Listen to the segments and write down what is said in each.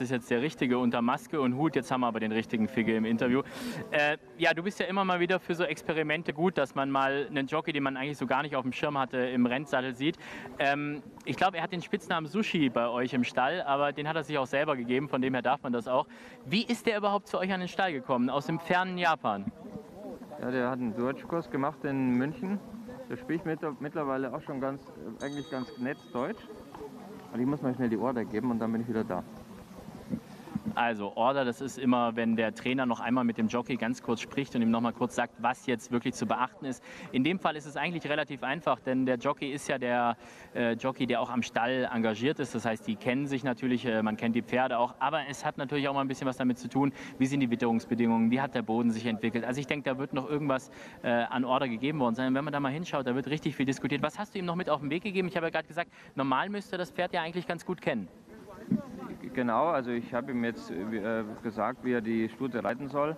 ist jetzt der Richtige unter Maske und Hut. Jetzt haben wir aber den richtigen Figge im Interview. Ja, du bist ja immer mal wieder für so Experimente gut, dass man mal einen Jockey, den man eigentlich so gar nicht auf dem Schirm hatte, im Rennsattel sieht. Ich glaube, er hat den Spitznamen Sushi bei euch im Stall, aber den hat er sich auch selber gegeben, von dem her darf man das auch. Wie ist der überhaupt zu euch an den Stall gekommen, aus dem fernen Japan? Ja, der hat einen Deutschkurs gemacht in München. Der spricht mittlerweile auch schon eigentlich ganz nett Deutsch. Und ich muss mal schnell die Order geben und dann bin ich wieder da. Also Order, das ist immer, wenn der Trainer noch einmal mit dem Jockey ganz kurz spricht und ihm noch mal kurz sagt, was jetzt wirklich zu beachten ist. In dem Fall ist es eigentlich relativ einfach, denn der Jockey ist ja der Jockey, der auch am Stall engagiert ist. Das heißt, die kennen sich natürlich, man kennt die Pferde auch, aber es hat natürlich auch mal ein bisschen was damit zu tun, wie sind die Witterungsbedingungen, wie hat der Boden sich entwickelt. Also ich denke, da wird noch irgendwas an Order gegeben worden sein. Und wenn man da mal hinschaut, da wird richtig viel diskutiert. Was hast du ihm noch mit auf den Weg gegeben? Ich habe ja gerade gesagt, normal müsste das Pferd ja eigentlich ganz gut kennen. Genau, also ich habe ihm jetzt gesagt, wie er die Stute reiten soll.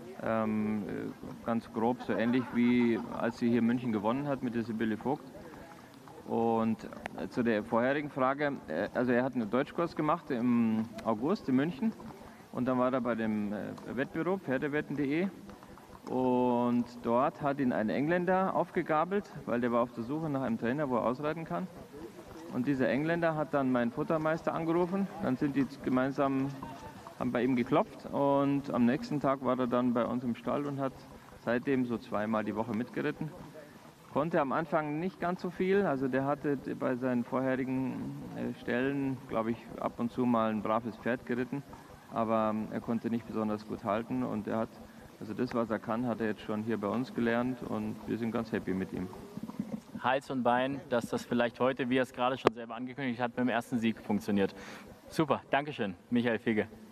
Ganz grob, so ähnlich wie als sie hier in München gewonnen hat mit der Sibylle Vogt. Und zu der vorherigen Frage, also er hat einen Deutschkurs gemacht im August in München und dann war er bei dem Wettbüro pferdewetten.de und dort hat ihn ein Engländer aufgegabelt, weil der war auf der Suche nach einem Trainer, wo er ausreiten kann. Und dieser Engländer hat dann meinen Futtermeister angerufen, dann sind die gemeinsam, haben bei ihm geklopft und am nächsten Tag war er dann bei uns im Stall und hat seitdem so zweimal die Woche mitgeritten. Konnte am Anfang nicht ganz so viel, also der hatte bei seinen vorherigen Stellen, glaube ich, ab und zu mal ein braves Pferd geritten, aber er konnte nicht besonders gut halten und er hat, also das, was er kann, hat er jetzt schon hier bei uns gelernt und wir sind ganz happy mit ihm. Hals und Bein, dass das vielleicht heute, wie er es gerade schon selber angekündigt hat, beim ersten Sieg funktioniert. Super, Dankeschön, Michael Figge.